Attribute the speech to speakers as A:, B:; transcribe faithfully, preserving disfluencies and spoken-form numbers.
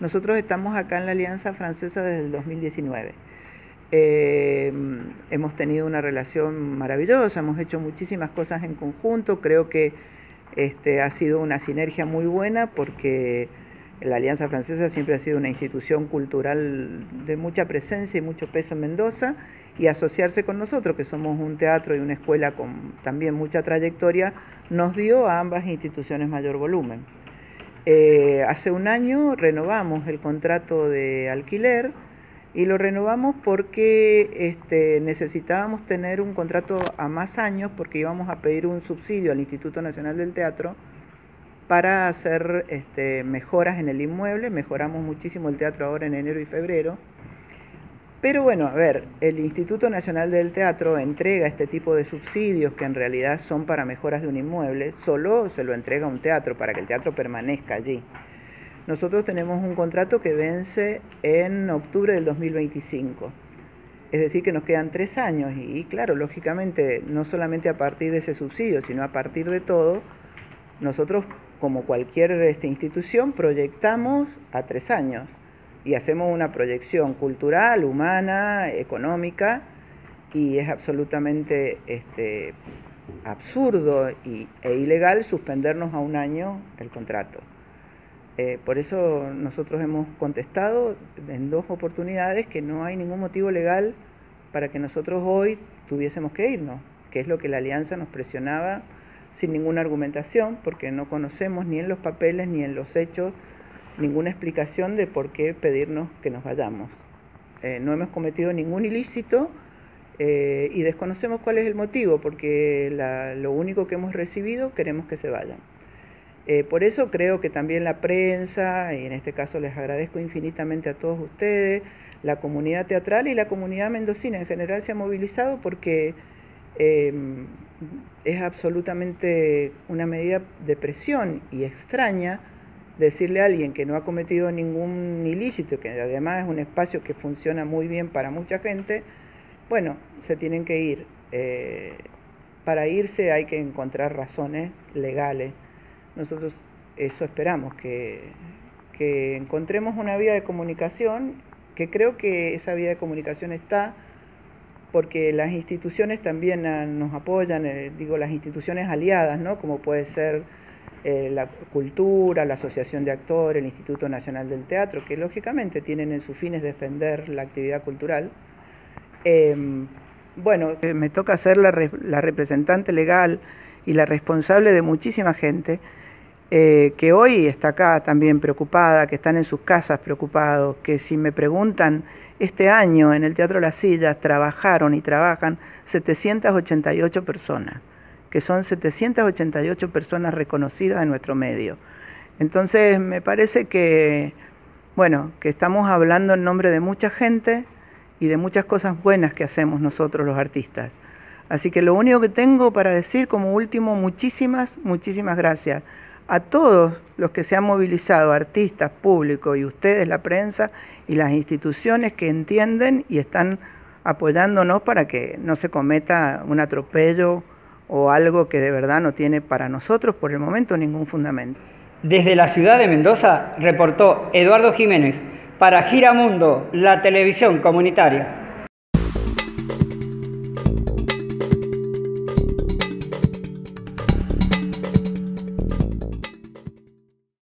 A: Nosotros estamos acá en la Alianza Francesa desde el dos mil diecinueve. Eh, hemos tenido una relación maravillosa, hemos hecho muchísimas cosas en conjunto, creo que este, ha sido una sinergia muy buena porque la Alianza Francesa siempre ha sido una institución cultural de mucha presencia y mucho peso en Mendoza, y asociarse con nosotros, que somos un teatro y una escuela con también mucha trayectoria, nos dio a ambas instituciones mayor volumen. Eh, hace un año renovamos el contrato de alquiler, y lo renovamos porque este, necesitábamos tener un contrato a más años, porque íbamos a pedir un subsidio al Instituto Nacional del Teatro para hacer este, mejoras en el inmueble. Mejoramos muchísimo el teatro ahora en enero y febrero. Pero bueno, a ver, el Instituto Nacional del Teatro entrega este tipo de subsidios que en realidad son para mejoras de un inmueble, solo se lo entrega a un teatro para que el teatro permanezca allí. Nosotros tenemos un contrato que vence en octubre del dos mil veinticinco, es decir que nos quedan tres años y claro, lógicamente, no solamente a partir de ese subsidio, sino a partir de todo, nosotros como cualquier este, institución proyectamos a tres años y hacemos una proyección cultural, humana, económica, y es absolutamente este, absurdo y, e ilegal suspendernos a un año el contrato. Eh, por eso nosotros hemos contestado en dos oportunidades que no hay ningún motivo legal para que nosotros hoy tuviésemos que irnos, que es lo que la Alianza nos presionaba sin ninguna argumentación, porque no conocemos ni en los papeles ni en los hechos ninguna explicación de por qué pedirnos que nos vayamos. Eh, no hemos cometido ningún ilícito eh, y desconocemos cuál es el motivo, porque la, lo único que hemos recibido queremos que se vayan. Eh, por eso creo que también la prensa, y en este caso les agradezco infinitamente a todos ustedes, la comunidad teatral y la comunidad mendocina en general se ha movilizado porque eh, es absolutamente una medida de presión y extraña decirle a alguien que no ha cometido ningún ilícito, que además es un espacio que funciona muy bien para mucha gente, bueno, se tienen que ir. Eh, para irse hay que encontrar razones legales. Nosotros eso esperamos, que, que encontremos una vía de comunicación, que creo que esa vía de comunicación está, porque las instituciones también nos apoyan, eh, digo las instituciones aliadas, ¿no? Como puede ser eh, la cultura, la Asociación de Actores, el Instituto Nacional del Teatro, que lógicamente tienen en sus fines defender la actividad cultural. Eh, bueno, eh, me toca ser la, re, la representante legal y la responsable de muchísima gente, Eh, que hoy está acá también preocupada, que están en sus casas preocupados, que si me preguntan, este año en el Teatro Las Sillas trabajaron y trabajan setecientas ochenta y ocho personas, que son setecientas ochenta y ocho personas reconocidas en nuestro medio. Entonces me parece que, bueno, que estamos hablando en nombre de mucha gente y de muchas cosas buenas que hacemos nosotros los artistas. Así que lo único que tengo para decir como último, muchísimas, muchísimas gracias a todos los que se han movilizado, artistas, público y ustedes, la prensa y las instituciones que entienden y están apoyándonos para que no se cometa un atropello o algo que de verdad no tiene para nosotros por el momento ningún fundamento.
B: Desde la ciudad de Mendoza reportó Eduardo Jiménez para Giramundo, la televisión comunitaria.